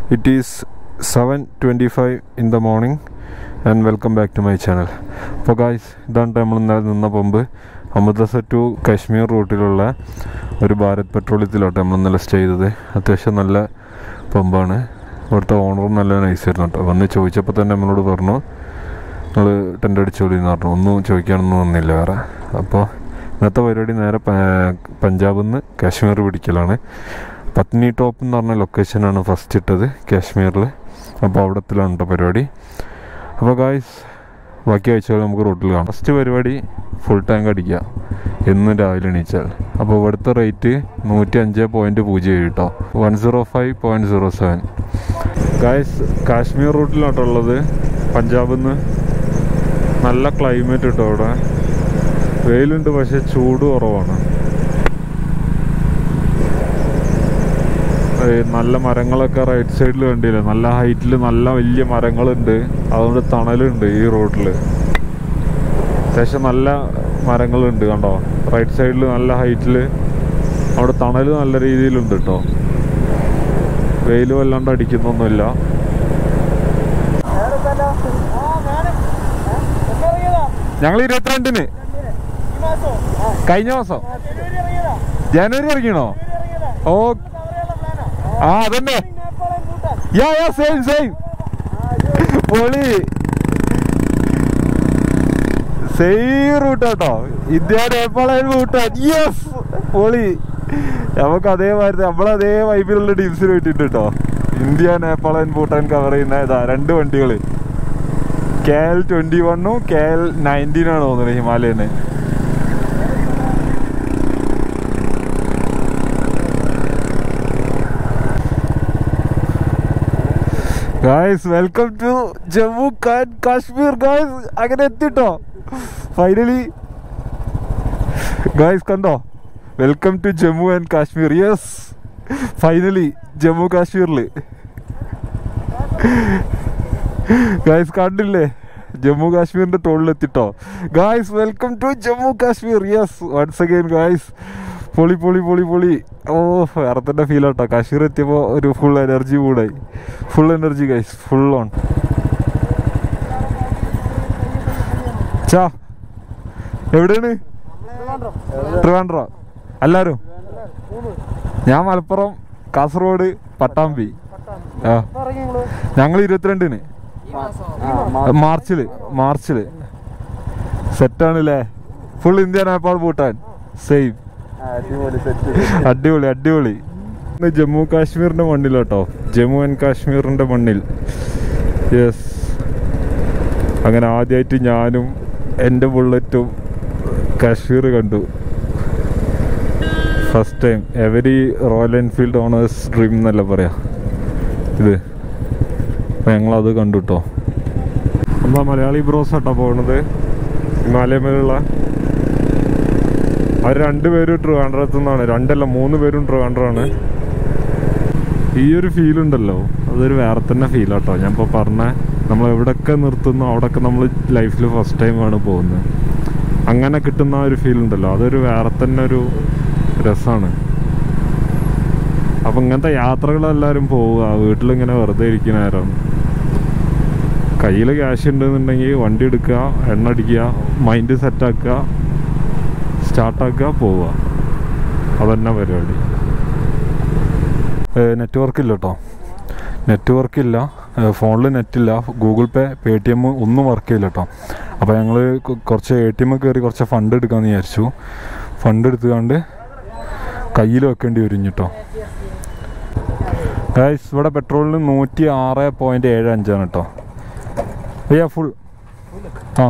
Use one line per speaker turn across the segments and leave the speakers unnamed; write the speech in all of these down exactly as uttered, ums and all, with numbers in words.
It is seven twenty-five in the morning and welcome back to my channel. So guys, ഇതാണ് നമ്മൾ ഇന്നലെ നിന്ന pump. Amritsar to Kashmir റൂട്ടിലുള്ള ഒരു ഭാരത് പെട്രോളിയത്തിലോട്ട് നമ്മൾ ഇന്നലെ സ്റ്റേ ചെയ്തത്. അത്യാവശ്യം നല്ല പമ്പാണ്. ഇവിടുത്തെ ഓണറും നല്ല നൈസായിരുന്നു കേട്ടോ. വന്ന് ചോദിച്ചപ്പോൾ തന്നെ നമ്മളോട് പറഞ്ഞു നമ്മൾ ടെൻ്റ് അടിച്ചോളി എന്ന് പറഞ്ഞു. ഒന്നും ചോദിക്കാനൊന്നും വന്നില്ല വേറെ. അപ്പോൾ ഇന്നത്തെ പരിപാടി നേരെ പഞ്ചാബിൽ നിന്ന് കാശ്മീർ പിടിക്കലാണ്. പത്നി ടോപ്പ് എന്ന് പറഞ്ഞ ലൊക്കേഷനാണ് ഫസ്റ്റ് ഇട്ടത് കാശ്മീരിൽ. അപ്പോൾ അവിടത്തിലാണ് കേട്ടോ പരിപാടി. അപ്പോൾ ഗായ്സ് ബാക്കി ആഴ്ചകൾ നമുക്ക് റോട്ടിൽ കാണാം. ഫസ്റ്റ് പരിപാടി ഫുൾ ടാങ്ക് അടിക്കുക എന്നും രാവിലെ എണീച്ചാൽ. അപ്പോൾ ഇവിടുത്തെ റേറ്റ് നൂറ്റി അഞ്ച് പോയിൻറ്റ് പൂജ്യം ഏഴ് കേട്ടോ, one zero five point zero seven. Guys Kashmir റൂട്ടിലോട്ടുള്ളത്. പഞ്ചാബിൽ നിന്ന് നല്ല ക്ലൈമറ്റ് കേട്ടോ. അവിടെ വെയിലുണ്ട് പക്ഷേ ചൂട് കുറവാണ്. നല്ല മരങ്ങളൊക്കെ റൈറ്റ് സൈഡിൽ കണ്ടില്ലേ, നല്ല ഹൈറ്റിൽ നല്ല വലിയ മരങ്ങളുണ്ട്. അതുകൊണ്ട് തണലുണ്ട് ഈ റോഡിൽ. അത്യാവശ്യം നല്ല മരങ്ങളുണ്ട് കണ്ടോ, റൈറ്റ് സൈഡിൽ നല്ല ഹൈറ്റിൽ. അവിടെ തണൽ നല്ല രീതിയിലുണ്ട് കേട്ടോ. വെയിൽ വല്ലാണ്ട് അടിക്കുന്നൊന്നുമില്ല. ഞങ്ങൾ ഇരുപത്തിരണ്ടിന് കഴിഞ്ഞ മാസം ജനുവരി ഇറങ്ങിയണോ? ഓ ആ അതന്നെ, യാ യാ സെയിം സെയിം പൊളി. സെയിം റൂട്ട് കേട്ടോ, ഇന്ത്യ നേപ്പാൾ ഭൂട്ടാൻ. യെസ് പൊളി. നമുക്ക് അതേമാതിരി നമ്മളതേ വൈബിലുള്ള ടീംസിന് വേണ്ടിയിട്ട് കേട്ടോ. India Nepal and Bhutan cover ചെയ്യുന്ന ഇതാ രണ്ട് വണ്ടികൾ. കെ എൽ ട്വന്റി വണ്ണും കെ എൽ നയൻറ്റീനാണ് തോന്നുന്നത് Himalayan. Guys welcome to Jammu and Kashmir. Guys അങ്ങനെ എത്തിട്ടോ ഫൈനലി. ഗായ്സ് കണ്ടോ, welcome to Jammu and Kashmir. Yes finally Jammu കാശ്മീരിൽ. ഗായ്സ് കണ്ടില്ലേ, ജമ്മു കാശ്മീരിന്റെ ടോളിലെത്തിട്ടോ. Guys welcome to Jammu Kashmir. Yes once again guys. പൊളി പൊളി പൊളി പൊളി. ഓ വേറെ തന്നെ ഫീൽ ആട്ടോ. കാശ്മീർ എത്തിയപ്പോൾ ഒരു ഫുൾ എനർജി മൂടായി. Full energy guys, full on. ചാ എവിടെയാണ്? ട്രിവാൻഡ്രം. എല്ലാവരും? ഞാൻ മലപ്പുറം, കാസർഗോഡ്, പട്ടാമ്പി. ആ ഞങ്ങൾ ഇരുപത്തിരണ്ടിന് മാർച്ചില് മാർച്ചില് സെറ്റാണല്ലേ. Full India Nepal Bhutan same. അടിപൊളി അടിപൊളി. ജമ്മു കാശ്മീരിന്റെ മണ്ണിലോട്ടോ, ജമ്മു ആൻഡ് കാശ്മീരിന്റെ മണ്ണിൽ. യെസ് അങ്ങനെ ആദ്യമായിട്ട് ഞാനും എൻ്റെ ബുള്ളറ്റും കാശ്മീർ കണ്ടു. First time. Every Royal Enfield owners dream എന്നല്ല പറയാ ഇത്. അപ്പം ഞങ്ങളത് കണ്ടു കേട്ടോ. നമ്മളാ മലയാളി ബ്രോസ് ആട്ടോ പോകുന്നത് ഹിമാലയമേലുള്ള. അവർ രണ്ടുപേരും ട്രിവാൻഡ്രത്തു നിന്നാണ്. രണ്ടല്ല മൂന്ന് പേരും ട്രിവാൻഡ്രമാണ്. ഈ ഒരു ഫീൽ ഉണ്ടല്ലോ, അതൊരു വേറെ തന്നെ ഫീലാട്ടോ. ഞാൻ ഇപ്പോൾ പറഞ്ഞ നമ്മൾ എവിടെയൊക്കെ നിർത്തുന്നു അവിടെയൊക്കെ നമ്മൾ ലൈഫിൽ ഫസ്റ്റ് ടൈമാണ് പോകുന്നത്. അങ്ങനെ കിട്ടുന്ന ഒരു ഫീൽ ഉണ്ടല്ലോ, അതൊരു വേറെ തന്നെ ഒരു രസമാണ്. അപ്പം ഇങ്ങനത്തെ യാത്രകളെല്ലാവരും പോവുക. വീട്ടിലിങ്ങനെ വെറുതെ ഇരിക്കുന്ന നേരം കയ്യിൽ ക്യാഷ് ഉണ്ടെന്നുണ്ടെങ്കിൽ വണ്ടി എടുക്കുക, എണ്ണ അടിക്കുക, മൈൻഡ് സെറ്റാക്കുക, സ്റ്റാർട്ടാക്കുക, പോവുക. അതന്നെ പരിപാടി. നെറ്റ്വർക്ക് ഇല്ല കേട്ടോ, നെറ്റ്വർക്ക് ഇല്ല. ഫോണിൽ നെറ്റില്ല. Google Pay, Paytm ഒന്നും വർക്ക് ചെയ്യില്ല കേട്ടോ. അപ്പോൾ ഞങ്ങൾ കുറച്ച് എ ടി എം കയറി കുറച്ച് ഫണ്ട് എടുക്കാമെന്ന് വിചാരിച്ചു. ഫണ്ട് എടുത്തുകൊണ്ട് കയ്യിൽ വെക്കേണ്ടി വരും കേട്ടോ. ഗൈസ് ഇവിടെ പെട്രോളിന് നൂറ്റി ആറ് പോയിൻറ്റ് ഏഴ് അഞ്ചാണ് കേട്ടോ. അയ്യാ ഫുൾ. ആ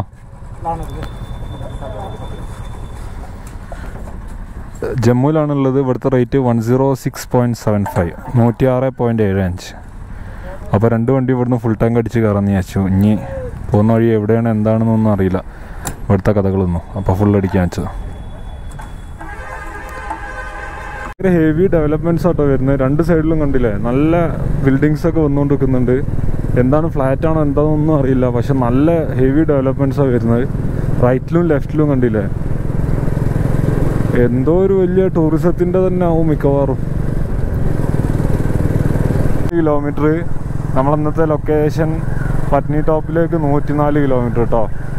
ജമ്മുവിലാണുള്ളത്. ഇവിടുത്തെ rate one zero six point seven five, നൂറ്റി ആറ് പോയിൻറ്റ് ഏഴ് അഞ്ച്. അപ്പോൾ രണ്ട് വണ്ടി ഇവിടുന്ന് ഫുൾ ടാങ്ക് അടിച്ച് കയറാമെന്ന് വിചാരിച്ചു. ഇനി പോകുന്ന വഴി എവിടെയാണ് എന്താണെന്നൊന്നും അറിയില്ല ഇവിടുത്തെ കഥകളൊന്നും. അപ്പോൾ ഫുൾ അടിക്കാൻ വെച്ചത്. ഭയങ്കര ഹെവി ഡെവലപ്മെൻറ്റ്സ് ആട്ടോ വരുന്നത്. രണ്ട് സൈഡിലും കണ്ടില്ലേ, നല്ല ബിൽഡിങ്സ് ഒക്കെ വന്നുകൊണ്ടിരിക്കുന്നുണ്ട്. എന്താണ് ഫ്ലാറ്റാണോ എന്താണെന്നൊന്നും അറിയില്ല, പക്ഷെ നല്ല ഹെവി ഡെവലപ്മെൻറ്റ്സാണ് വരുന്നത്. റൈറ്റിലും ലെഫ്റ്റിലും കണ്ടില്ലേ. എന്തോ ഒരു വലിയ ടൂറിസത്തിൻ്റെ തന്നെ ആവും മിക്കവാറും. കിലോമീറ്റർ. നമ്മളന്നത്തെ ലൊക്കേഷൻ പട്നി ടോപ്പിലേക്ക് നൂറ്റിനാല് കിലോമീറ്റർ കേട്ടോ.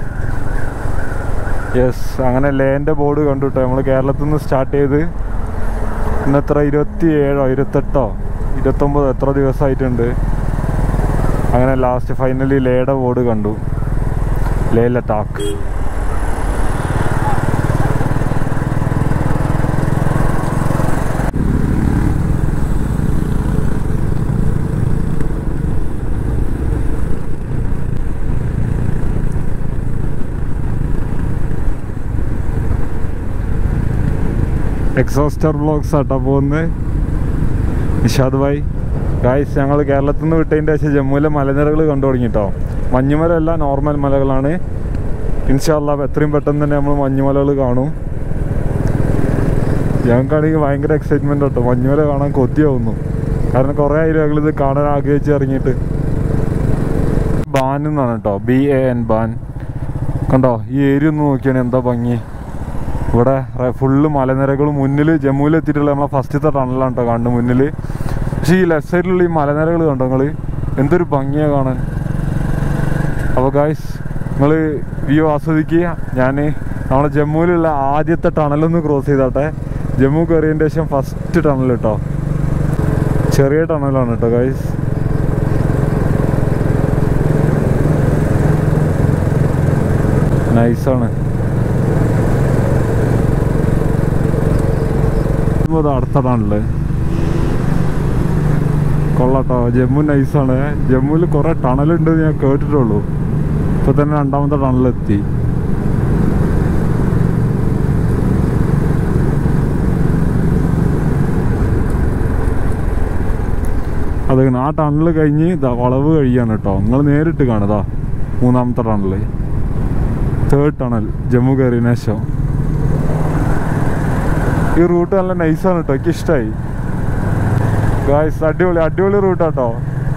യെസ്, അങ്ങനെ ലേൻ്റെ ബോർഡ് കണ്ടു കേട്ടോ. നമ്മൾ കേരളത്തിൽ നിന്ന് സ്റ്റാർട്ട് ചെയ്ത് ഇന്നെത്ര ഇരുപത്തി ഏഴോ ഇരുപത്തെട്ടോ ഇരുപത്തൊമ്പതോ എത്ര ദിവസമായിട്ടുണ്ട്. അങ്ങനെ ലാസ്റ്റ് ഫൈനലി ലേയുടെ ബോർഡ് കണ്ടു, ലേ ലഡാക്ക്. എക്സോസ്റ്റർ ബ്ലോഗ്സ് ആട്ടോ പോകുന്നത്. നിഷാദ് ഭായ് ഗായ്സ്, ഞങ്ങൾ കേരളത്തിൽ നിന്ന് വിട്ടതിൻ്റെ ശേഷം ജമ്മുവിലെ മലനിരകൾ കണ്ടു തുടങ്ങിട്ടോ. മഞ്ഞുമലയല്ല, നോർമൽ മലകളാണ്. ഇൻഷാ അല്ലാഹ് എത്രയും പെട്ടെന്ന് തന്നെ നമ്മൾ മഞ്ഞുമലകൾ കാണും. ഞങ്ങൾക്കാണെങ്കിൽ ഭയങ്കര എക്സൈറ്റ്മെൻ്റ് കേട്ടോ. മഞ്ഞുമല കാണാൻ കൊതിയാവുന്നു. കാരണം കുറേ ആയി ഞങ്ങളിത് കാണാൻ ആഗ്രഹിച്ച് ഇറങ്ങിയിട്ട്. ബാൻ എന്നാണ് കേട്ടോ, ബി എ എൻ ബാൻ. കണ്ടോ ഈ ഏരിയ ഒന്ന് നോക്കിയാണ് എന്താ ഭംഗി. ഇവിടെ ഫുള്ള് മലനിരകളും. മുന്നിൽ ജമ്മുവിൽ എത്തിയിട്ടുള്ള നമ്മളെ ഫസ്റ്റത്തെ ടണലാണ് കേട്ടോ കാണുന്നത് മുന്നിൽ. പക്ഷേ ഈ ലെഫ്റ്റ് സൈഡിലുള്ള ഈ മലനിരകൾ കണ്ടോ നിങ്ങൾ, എന്തൊരു ഭംഗിയാണ് കാണാൻ. അപ്പോൾ ഗായ്സ് നിങ്ങൾ വ്യൂ ആസ്വദിക്കുക. ഞാൻ നമ്മളെ ജമ്മുവിലുള്ള ആദ്യത്തെ ടണലൊന്ന് ക്രോസ് ചെയ്താട്ടെ. ജമ്മു കയറിയതിൻ്റെ ശേഷം ഫസ്റ്റ് ടണൽ കേട്ടോ. ചെറിയ ടണലാണ് കേട്ടോ ഗായ്സ്. നൈസാണ്. അടുത്ത ടണല് കൊള്ളാട്ടോ. ജമ്മു നൈസാണ്. ജമ്മുവിൽ കുറെ ടണലുണ്ട് ഞാൻ കേട്ടിട്ടുള്ളൂ. ഇപ്പൊ തന്നെ രണ്ടാമത്തെ ടണലെത്തി. അത് ആ ടണല് കഴിഞ്ഞ് വളവ് കഴിയാണ് കേട്ടോ. നിങ്ങൾ നേരിട്ട് കാണുതാ മൂന്നാമത്തെ ടണല്, തേർഡ് ടണൽ ജമ്മു കയറിയതിനു ശേഷം. ഈ റൂട്ട് നല്ല നൈസാണ് കേട്ടോ, എനിക്ക് ഇഷ്ടമായി ഗായ്സ്. അടിപൊളി അടിപൊളി റൂട്ടാട്ടോ.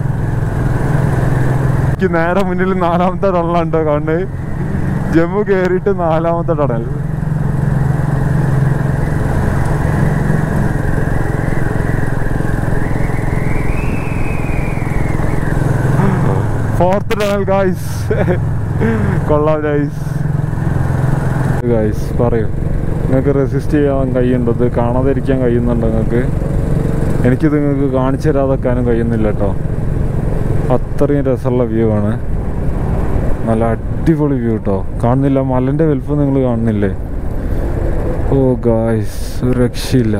എനിക്ക് നേരെ മുന്നിൽ നാലാമത്തെ ടണലാണ് കേട്ടോ കാണുന്നത്. ജമ്മു കയറിയിട്ട് നാലാമത്തെ ടണൽ. Fourth tunnel guys. കൊള്ളാം ഗായ്സ്. ഗായ്സ് പറയൂ, നിങ്ങൾക്ക് റെസിസ്റ്റ് ചെയ്യാൻ കഴിയുന്നുണ്ടോ? ഇത് കാണാതിരിക്കാൻ കഴിയുന്നുണ്ടോ നിങ്ങൾക്ക്? എനിക്കിത് നിങ്ങൾക്ക് കാണിച്ചു തരാതെക്കാനും കഴിയുന്നില്ല കേട്ടോ. അത്രയും രസമുള്ള വ്യൂ ആണ്. നല്ല അടിപൊളി വ്യൂ കേട്ടോ. കാണുന്നില്ല മലൻ്റെ വലുപ്പം നിങ്ങൾ കാണുന്നില്ലേ? ഓ ഗായ്സ്, ഒരു രക്ഷയില്ല.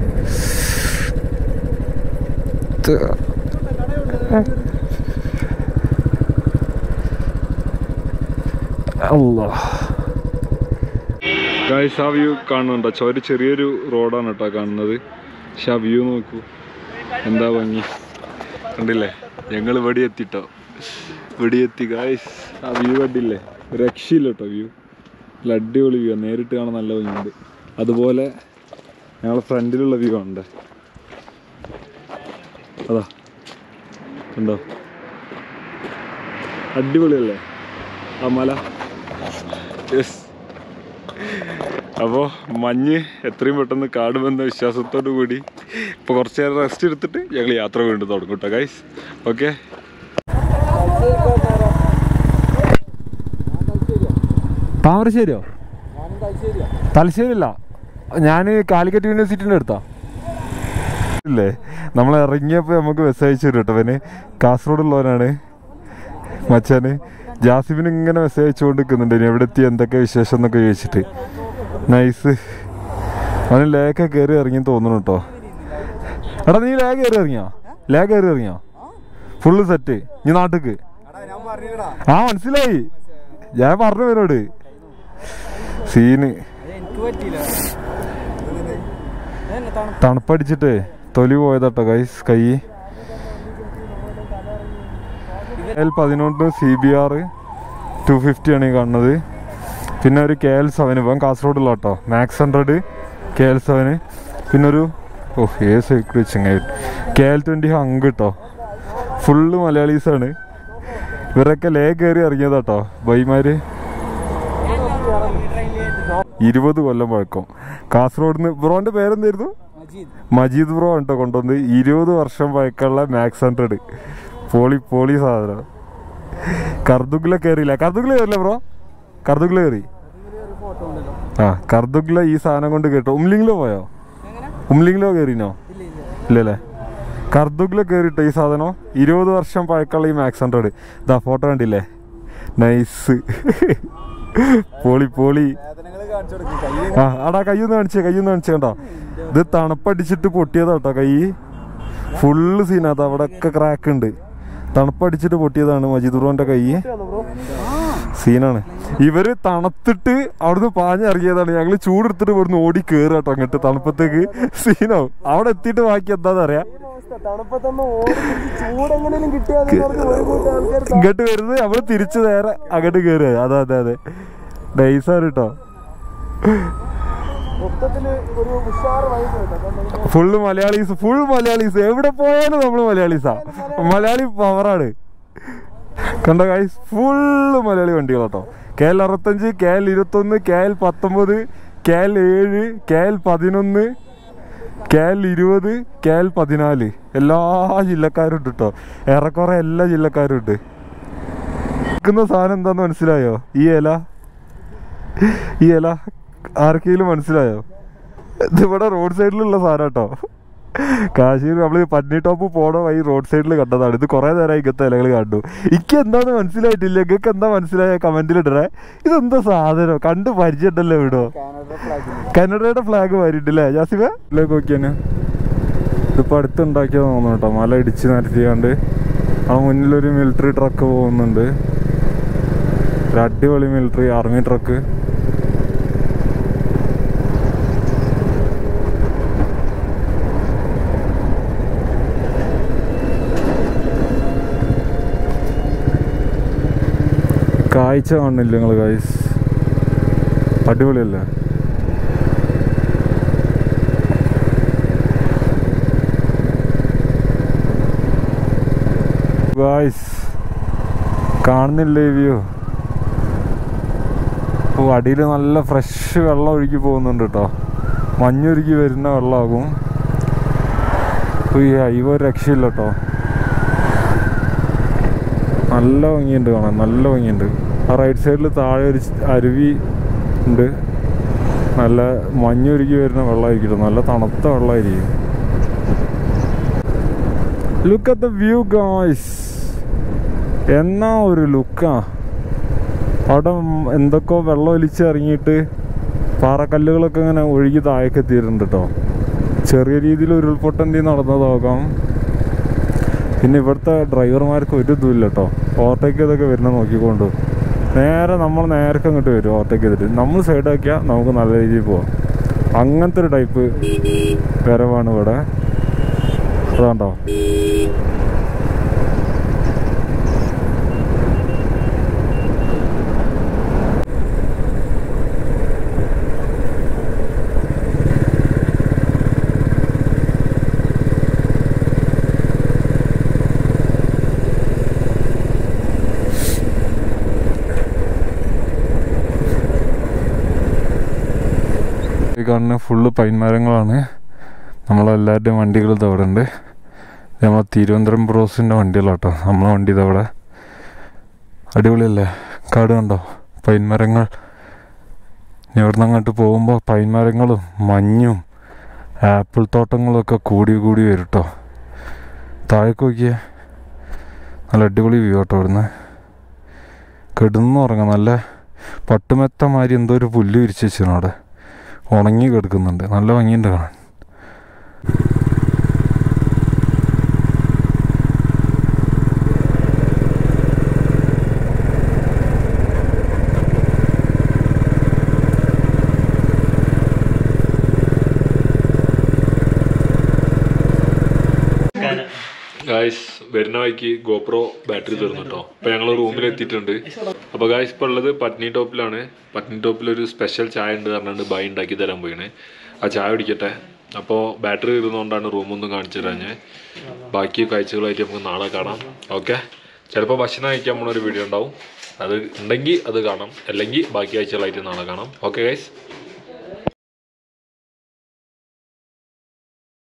അല്ലാഹ് ഗായ്സ്, ആ വ്യൂ കാണുന്നുണ്ടോ? ഒരു ചെറിയൊരു റോഡാണ് കേട്ടോ കാണുന്നത്. പക്ഷെ ആ വ്യൂ നോക്കൂ, എന്താ ഭംഗി. കണ്ടില്ലേ? ഞങ്ങൾ ഇവിടെ എത്തിട്ടോ, ഇവിടെ എത്തി ഗായ്സ്. ആ വ്യൂ കണ്ടില്ലേ? ഒരു രക്ഷയില്ല കേട്ടോ വ്യൂ. നല്ല അടിപൊളി വ്യൂ. നേരിട്ട് കാണാൻ നല്ല ഭംഗിയുണ്ട്. അതുപോലെ ഞങ്ങളെ ഫ്രണ്ടിലുള്ള വ്യൂ ഉണ്ട്. അതാ കണ്ടോ? അടിപൊളിയല്ലേ ആ മല? യെസ്. അപ്പോൾ മഞ്ഞ് എത്രയും പെട്ടെന്ന് കാണുമെന്ന വിശ്വാസത്തോടു കൂടി ഇപ്പോൾ കുറച്ച് നേരം റെസ്റ്റ് എടുത്തിട്ട് ഞങ്ങൾ യാത്ര വീണ്ടും തുടങ്ങും കേട്ടോ ഗൈസ്. ഓക്കെ. താമരശ്ശേരിയോ? തലശ്ശേരിയല്ല, ഞാൻ കാലിക്കറ്റ് യൂണിവേഴ്സിറ്റിൻ്റെ അടുത്താ. ഇല്ലേ, നമ്മൾ ഇറങ്ങിയപ്പോൾ നമുക്ക് മെസ്സേജ് അയച്ചു തരും കേട്ടോ. അവന് കാസർഗോഡുള്ളവനാണ് മച്ചാന്. ജാസിമിന് ഇങ്ങനെ മെസ്സേജ് അയച്ചുകൊണ്ട് നിൽക്കുന്നുണ്ട്, ഇനി എവിടെ എത്തി എന്തൊക്കെ വിശേഷം എന്നൊക്കെ ചോദിച്ചിട്ട്. നൈസ്. അവന് ലേക്ക് കയറി ഇറങ്ങി തോന്നുന്നു കേട്ടോ. എടാ നീ ലേ കയറി ഇറങ്ങിയോ? ലേ കയറി ഇറങ്ങിയോ? Full set. നീ നാട്ടിക്ക്? ആ മനസ്സിലായി, ഞാൻ പറഞ്ഞു പേരോട്. സീന് തണുപ്പടിച്ചിട്ടേ തൊലി പോയതാട്ടോ ഗൈസ് കൈ. എൽ പതിനൊന്ന് C B R two fifty ആണ് ഈ കാണുന്നത്. പിന്നെ ഒരു കെ എൽ സെവൻ ഇപ്പം കാസർഗോഡുള്ള കേട്ടോ. Max hundred K L seven. പിന്നെ ഒരു ഓ ഏ സൈക്കിൾ വെച്ചങ്ങായി കെ എൽ ട്വൻറ്റി ഹങ്ക് കേട്ടോ. ഫുള്ള് മലയാളീസാണ്. ഇവരൊക്കെ ലേ കയറി ഇറങ്ങിയതാട്ടോ ബൈമാര്. ഇരുപത് കൊല്ലം പഴക്കം. കാസർഗോഡ് നിന്ന്. ബ്രോന്റെ പേരെന്തായിരുന്നു? മജീദ് ബ്രോ കേട്ടോ കൊണ്ടുവന്ന് ഇരുപത് വർഷം പഴക്കമുള്ള മാക്സ് ഹൺഡ്രഡ് പോളി പോളി സാധനം. കർദുഗ്ല കയറിയില്ല, കർദുഗ്ല കയറില്ല ബ്രോ, കർദുഗ്ല കയറി. ആ കർദുഗ്ല ഈ സാധനം കൊണ്ട് കേട്ടോ. ഉംലിംഗ്ലോ പോയോ? ഉംലിംഗ്ലോ കയറിനോ? ഇല്ലല്ലേ. കർദുഗ്ല കയറിട്ടോ ഈ സാധനം. ഇരുപത് വർഷം പഴക്കമുള്ള ഈ മാക്സ് ഹൺഡ്രഡ്. ഇതാ ഫോട്ടോ കണ്ടില്ലേ, നൈസ് പോളി പോളി. ആ ആടാ കയ്യൊന്ന് കാണിച്ചേ, കയ്യൊന്ന് കാണിച്ചേ കണ്ടോ. ഇത് തണുപ്പടിച്ചിട്ട് പൊട്ടിയതാ കേട്ടോ കൈ. ഫുള്ള് സീനാത്ത, അവിടെ ഒക്കെ ക്രാക്ക് ഉണ്ട്. തണുപ്പടിച്ചിട്ട് പൊട്ടിയതാണ് മജീദ് ബ്രോന്റെ കൈ. സീനാണ്. ഇവര് തണുത്തിട്ട് അവിടുന്ന് പാഞ്ഞിറങ്ങിയതാണ്. ഞങ്ങള് ചൂടെടുത്തിട്ട് ഇവിടുന്ന് ഓടി കയറുക കേട്ടോ അങ്ങോട്ട് തണുപ്പത്തേക്ക്. സീനാവും. അവിടെ എത്തിയിട്ട് ബാക്കി എന്താന്ന് അറിയാം, ഇങ്ങോട്ട് വരുന്നത് നമ്മള് തിരിച്ചു നേരെ അങ്ങോട്ട് കയറുക. അതെ അതെ അതെ നൈസാണ് കേട്ടോ. Full Malayalis, full Malayalis. എവിടെ പോയാലും നമ്മള് മലയാളീസാ. മലയാളി പവറാണ് കണ്ടോ ഗൈസ്. ഫുള്ള് മലയാളി വണ്ടികളാട്ടോ. കെ എൽ അറുപത്തഞ്ച്, കെ എൽ ഇരുപത്തൊന്ന്, കെ എൽ പത്തൊമ്പത്, കെ എൽ ഏഴ്, കെ എൽ പതിനൊന്ന്, കെ എൽ ഇരുപത്, കെ എൽ പതിനാല്. എല്ലാ ജില്ലക്കാരും ഉണ്ട് കേട്ടോ. ഏറെക്കുറെ എല്ലാ ജില്ലക്കാരും ഉണ്ട്. നിൽക്കുന്ന സാധനം എന്താന്ന് മനസ്സിലായോ? ഈ ഇല, ഈ ഇല ആർക്കെങ്കിലും മനസ്സിലായോ? ഇതിവിടെ റോഡ് സൈഡിലുള്ള സാധനം കേട്ടോ. കാശ്മീർ നമ്മള് പന്നി ടോപ്പ് പോണ വഴി റോഡ് സൈഡിൽ കണ്ടതാണ്. ഇത് കുറെ നേരം ഇങ്ങനത്തെ ഇലകൾ കണ്ടു. എനിക്ക് എന്താന്ന് മനസ്സിലായിട്ടില്ല. നിങ്ങൾക്ക് എന്താ മനസ്സിലായ കമന്റിലിടണേ. ഇതെന്താ സാധനം, കണ്ട് പരിചയമുണ്ടല്ലോ ഇവിടോ. കാനഡയുടെ ഫ്ലാഗ് മാറിയിട്ടില്ലേ ജാസിബ? നോക്കിയാന് ഇതിപ്പോ അടുത്തുണ്ടാക്കിയത് തോന്നുന്നു കേട്ടോ. മല ഇടിച്ച് നിരത്തിയാണ്ട് ആ മുന്നിലൊരു മിലിറ്ററി ട്രക്ക് പോകുന്നുണ്ട്. ഒരു അടിപൊളി മിലിറ്ററി ആർമി ട്രക്ക്. കാഴ്ച കാണില്ല നിങ്ങൾ ഗൈസ്, അടിപൊളിയല്ലേ? ഗൈസ് കാണുന്നില്ലേ വ്യൂ? ഓ അടിയിൽ നല്ല ഫ്രഷ് വെള്ളം ഒഴുകി പോകുന്നുണ്ട് കേട്ടോ. മഞ്ഞൊരുക്കി വരുന്ന വെള്ളമാകും. ഈ ഹൈവ ഒരു രക്ഷയില്ല കേട്ടോ. നല്ല ഭംഗിയുണ്ട് കാണാൻ, നല്ല ഭംഗിയുണ്ട്. ആ റൈറ്റ് സൈഡിൽ താഴെ ഒരു അരുവി ഉണ്ട്. നല്ല മഞ്ഞൊരുക്കി വരുന്ന വെള്ളമായിരിക്കും, നല്ല തണുത്ത വെള്ളമായിരിക്കും. Look at the view guys. എന്നാ ഒരു ലുക്കാ. അവിടെ എന്തൊക്കെയോ വെള്ളം ഒലിച്ചിറങ്ങിയിട്ട് പാറക്കല്ലുകളൊക്കെ ഇങ്ങനെ ഒഴുകി താഴേക്ക് എത്തിയിട്ടുണ്ട് കേട്ടോ. ചെറിയ രീതിയിൽ ഉരുൾപൊട്ടന്തി നടന്നതാകാം. പിന്നെ ഇവിടുത്തെ ഡ്രൈവർമാർക്ക് ഒരു ഇതുമില്ല കേട്ടോ. ഓവർടേക്ക് ചെയ്തൊക്കെ വരുന്ന നോക്കിക്കൊണ്ട് നേരെ നമ്മൾ നേരത്തെ അങ്ങോട്ട് വരും. ഓവർടേക്ക് ചെയ്തിട്ട് നമ്മൾ സൈഡാക്കിയാൽ നമുക്ക് നല്ല രീതിയിൽ പോവാം. അങ്ങനത്തെ ഒരു ടൈപ്പ് വരവാണ് ഇവിടെ. അതാണ്ടോ ഈ കാണുന്ന ഫുള്ള് പൈൻ മരങ്ങളാണ്. നമ്മളെല്ലാവരുടെയും വണ്ടികൾ ഇതവിടെ ഉണ്ട്. നമ്മളെ തിരുവനന്തപുരം ബ്രോസിൻ്റെ വണ്ടികളാട്ടോ നമ്മളെ വണ്ടി ഇതവിടെ. അടിപൊളിയല്ലേ കാട് കണ്ടോ, പൈൻ മരങ്ങൾ. ഇവിടെ നിന്ന് അങ്ങോട്ട് പോകുമ്പോൾ പൈൻ മരങ്ങളും മഞ്ഞും ആപ്പിൾ തോട്ടങ്ങളൊക്കെ കൂടി കൂടി വരും കേട്ടോ. താഴേക്ക് നോക്കിയേ, നല്ല അടിപൊളി വ്യൂ കേട്ടോ. ഇവിടുന്ന് കിടന്നുറങ്ങാം. നല്ല പട്ടുമെത്തമാതിരി എന്തോ ഒരു പുല്ല് വിരിച്ച് വെച്ചിരുന്നു അവിടെ, ഉണങ്ങി കിടക്കുന്നുണ്ട്. നല്ല ഭംഗിയുണ്ട് കാണാൻ. ഗായ്സ് വരുന്ന വഴിക്ക് ഗോപ്രോ ബാറ്ററി തീർന്നു കേട്ടോ. അപ്പോൾ ഞങ്ങൾ റൂമിലെത്തിയിട്ടുണ്ട്. അപ്പോൾ ഗായ്സ് ഇപ്പോൾ ഉള്ളത് പട്നി ടോപ്പിലാണ്. പട്നി ടോപ്പിൽ ഒരു സ്പെഷ്യൽ ചായ ഉണ്ട് പറഞ്ഞിട്ട് ബൈ ഉണ്ടാക്കി തരാൻ പോയിണ്. ആ ചായ കുടിക്കട്ടെ. അപ്പോൾ ബാറ്ററി തീർന്നുകൊണ്ടാണ് റൂമൊന്നും കാണിച്ചു തരാൻ. ഞാൻ ബാക്കി കാഴ്ചകളായിട്ട് നമുക്ക് നാളെ കാണാം. ഓക്കെ, ചിലപ്പോൾ ഭക്ഷണം കഴിക്കാൻ നമ്മളൊരു വീഡിയോ ഉണ്ടാവും. അത് ഉണ്ടെങ്കിൽ അത് കാണാം, അല്ലെങ്കിൽ ബാക്കി കാഴ്ചകളായിട്ട് നാളെ കാണാം. Okay guys.